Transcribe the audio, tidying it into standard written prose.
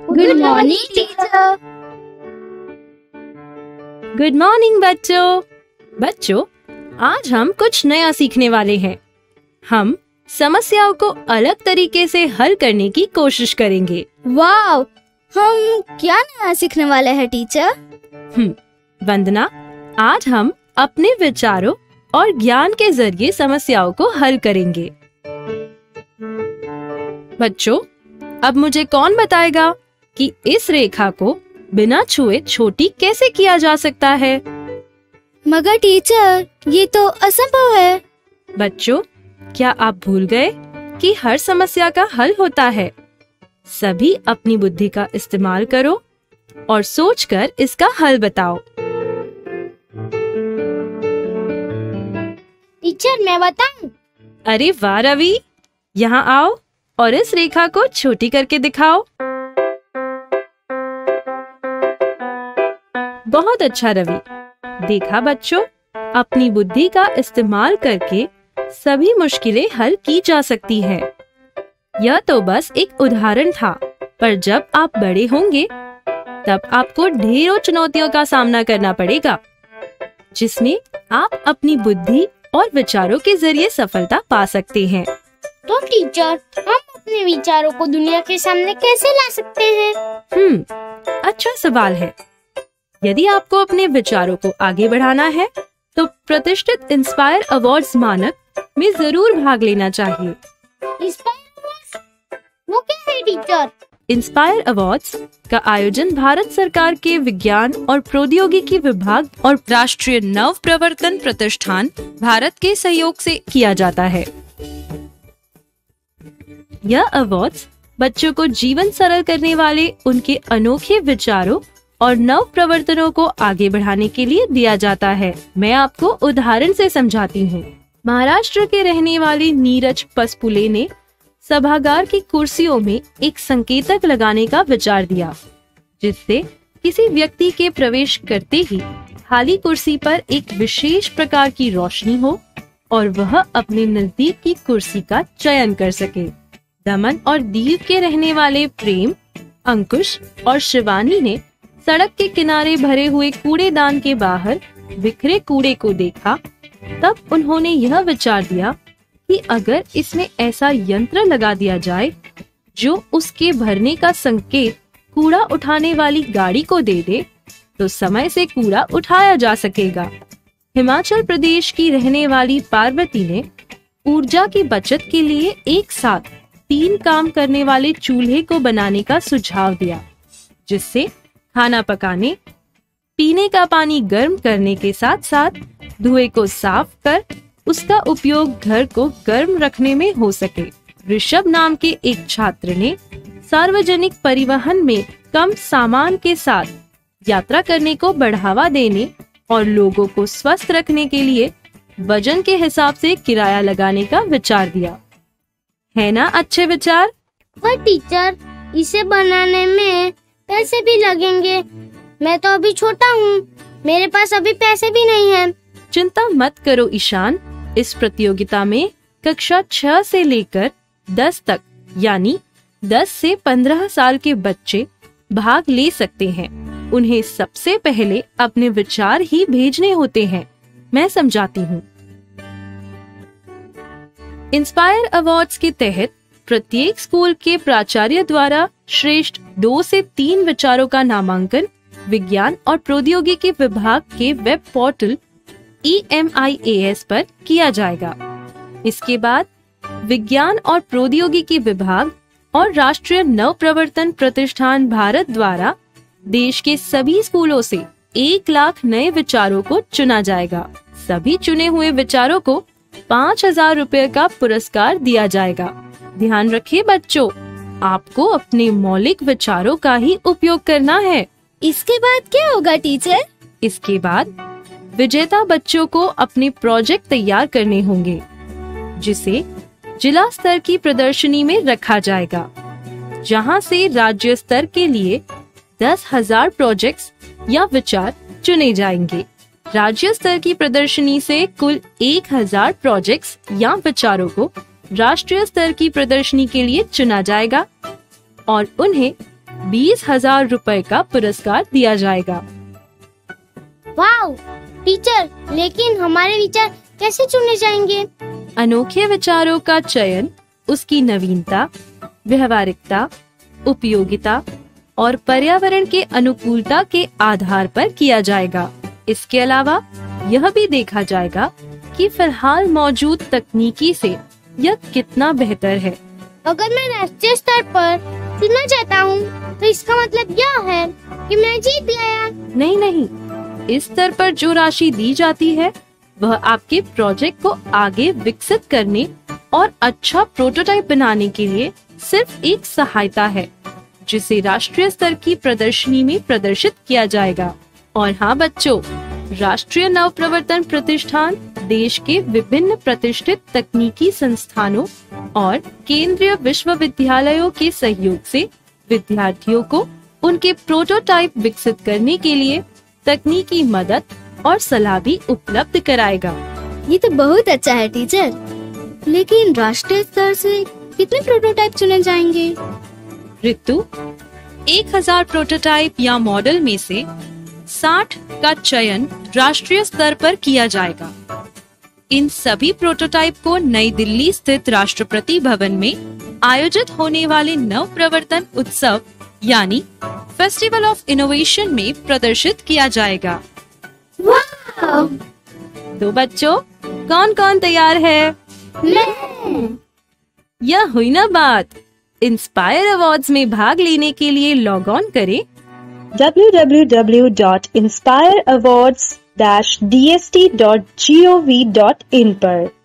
Good morning teacher. Good morning बच्चों, आज हम कुछ नया सीखने वाले हैं। हम समस्याओं को अलग तरीके से हल करने की कोशिश करेंगे। वाव, हम क्या नया सीखने वाले हैं टीचर? वंदना, आज हम अपने विचारों और ज्ञान के जरिए समस्याओं को हल करेंगे। बच्चों, अब मुझे कौन बताएगा कि इस रेखा को बिना छुए छोटी कैसे किया जा सकता है? मगर टीचर, ये तो असंभव है। बच्चों, क्या आप भूल गए कि हर समस्या का हल होता है? सभी अपनी बुद्धि का इस्तेमाल करो और सोचकर इसका हल बताओ। टीचर, मैं बताऊं? अरे वाह रवि, यहाँ आओ और इस रेखा को छोटी करके दिखाओ। बहुत अच्छा रवि। देखा बच्चों, अपनी बुद्धि का इस्तेमाल करके सभी मुश्किलें हल की जा सकती है। यह तो बस एक उदाहरण था, पर जब आप बड़े होंगे तब आपको ढेरों चुनौतियों का सामना करना पड़ेगा, जिसमें आप अपनी बुद्धि और विचारों के जरिए सफलता पा सकते हैं। तो टीचर, हम अपने विचारों को दुनिया के सामने कैसे ला सकते हैं? अच्छा सवाल है। यदि आपको अपने विचारों को आगे बढ़ाना है तो प्रतिष्ठित इंस्पायर अवार्ड्स मानक में जरूर भाग लेना चाहिए। Inspire awards? वो क्या है टीचर? इंस्पायर अवार्ड्स का आयोजन भारत सरकार के विज्ञान और प्रौद्योगिकी विभाग और राष्ट्रीय नव प्रवर्तन प्रतिष्ठान भारत के सहयोग से किया जाता है। यह अवार्ड्स बच्चों को जीवन सरल करने वाले उनके अनोखे विचारों और नव प्रवर्तनों को आगे बढ़ाने के लिए दिया जाता है। मैं आपको उदाहरण से समझाती हूँ। महाराष्ट्र के रहने वाले नीरज पसपुले ने सभागार की कुर्सियों में एक संकेतक लगाने का विचार दिया, जिससे किसी व्यक्ति के प्रवेश करते ही खाली कुर्सी पर एक विशेष प्रकार की रोशनी हो और वह अपने नजदीक की कुर्सी का चयन कर सके। दमन और दीव के रहने वाले प्रेम, अंकुश और शिवानी ने सड़क के किनारे भरे हुए कूड़ेदान के बाहर बिखरे कूड़े को देखा। तब उन्होंने यह विचार दिया कि अगर इसमें ऐसा यंत्र लगा दिया जाए जो उसके भरने का संकेत कूड़ा उठाने वाली गाड़ी को दे दे, तो समय से कूड़ा उठाया जा सकेगा। हिमाचल प्रदेश की रहने वाली पार्वती ने ऊर्जा की बचत के लिए एक साथ 3 काम करने वाले चूल्हे को बनाने का सुझाव दिया, जिससे खाना पकाने, पीने का पानी गर्म करने के साथ साथ धुएं को साफ कर उसका उपयोग घर को गर्म रखने में हो सके। ऋषभ नाम के एक छात्र ने सार्वजनिक परिवहन में कम सामान के साथ यात्रा करने को बढ़ावा देने और लोगों को स्वस्थ रखने के लिए वजन के हिसाब से किराया लगाने का विचार दिया। है ना अच्छे विचार? पर टीचर, इसे बनाने में पैसे भी लगेंगे। मैं तो अभी छोटा हूँ, मेरे पास अभी पैसे भी नहीं हैं। चिंता मत करो ईशान, इस प्रतियोगिता में कक्षा 6 से लेकर 10 तक यानी 10 से 15 साल के बच्चे भाग ले सकते हैं। उन्हें सबसे पहले अपने विचार ही भेजने होते हैं। मैं समझाती हूँ। इंस्पायर अवार्ड्स के तहत प्रत्येक स्कूल के प्राचार्य द्वारा श्रेष्ठ 2 से 3 विचारों का नामांकन विज्ञान और प्रौद्योगिकी विभाग के वेब पोर्टल EMIAS पर किया जाएगा। इसके बाद विज्ञान और प्रौद्योगिकी विभाग और राष्ट्रीय नव प्रवर्तन प्रतिष्ठान भारत द्वारा देश के सभी स्कूलों से 1 लाख नए विचारों को चुना जाएगा। सभी चुने हुए विचारों को 5,000 रुपए का पुरस्कार दिया जाएगा। ध्यान रखिए बच्चों, आपको अपने मौलिक विचारों का ही उपयोग करना है। इसके बाद क्या होगा टीचर? इसके बाद विजेता बच्चों को अपने प्रोजेक्ट तैयार करने होंगे, जिसे जिला स्तर की प्रदर्शनी में रखा जाएगा, जहां से राज्य स्तर के लिए 10,000 प्रोजेक्ट्स या विचार चुने जाएंगे। राज्य स्तर की प्रदर्शनी से कुल 1,000 प्रोजेक्ट्स या विचारों को राष्ट्रीय स्तर की प्रदर्शनी के लिए चुना जाएगा और उन्हें 20,000 रुपए का पुरस्कार दिया जाएगा। वाव टीचर, लेकिन हमारे विचार कैसे चुने जाएंगे? अनोखे विचारों का चयन उसकी नवीनता, व्यवहारिकता, उपयोगिता और पर्यावरण के अनुकूलता के आधार पर किया जाएगा। इसके अलावा यह भी देखा जाएगा कि फिलहाल मौजूद तकनीकी से यह कितना बेहतर है। अगर मैं राष्ट्रीय स्तर पर चुना जाता हूँ तो इसका मतलब यह है कि मैं जीत गया। नहीं, इस स्तर पर जो राशि दी जाती है वह आपके प्रोजेक्ट को आगे विकसित करने और अच्छा प्रोटोटाइप बनाने के लिए सिर्फ एक सहायता है, जिसे राष्ट्रीय स्तर की प्रदर्शनी में प्रदर्शित किया जाएगा। और हाँ बच्चों, राष्ट्रीय नवप्रवर्तन प्रतिष्ठान देश के विभिन्न प्रतिष्ठित तकनीकी संस्थानों और केंद्रीय विश्वविद्यालयों के सहयोग से विद्यार्थियों को उनके प्रोटोटाइप विकसित करने के लिए तकनीकी मदद और सलाह भी उपलब्ध कराएगा। ये तो बहुत अच्छा है टीचर, लेकिन राष्ट्रीय स्तर से कितने प्रोटोटाइप चुने जाएंगे? ऋतु, 1000 प्रोटोटाइप या मॉडल में से 60 का चयन राष्ट्रीय स्तर पर किया जाएगा। इन सभी प्रोटोटाइप को नई दिल्ली स्थित राष्ट्रपति भवन में आयोजित होने वाले नव प्रवर्तन उत्सव यानी फेस्टिवल ऑफ इनोवेशन में प्रदर्शित किया जाएगा। वाव! तो बच्चों, कौन कौन तैयार है? मैं! यह हुई ना बात। इंस्पायर अवार्ड्स में भाग लेने के लिए लॉग ऑन करें www.inspireawards-dst.gov.in पर।